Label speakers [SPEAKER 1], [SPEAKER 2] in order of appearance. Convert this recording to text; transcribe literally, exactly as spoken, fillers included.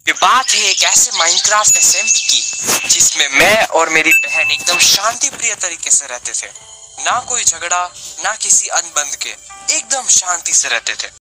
[SPEAKER 1] ये बात है एक ऐसे माइनक्राफ्ट एसएमपी की जिसमें मैं और मेरी बहन एकदम शांति प्रिय तरीके से रहते थे। ना कोई झगड़ा, ना किसी अनबंद के, एकदम शांति से रहते थे।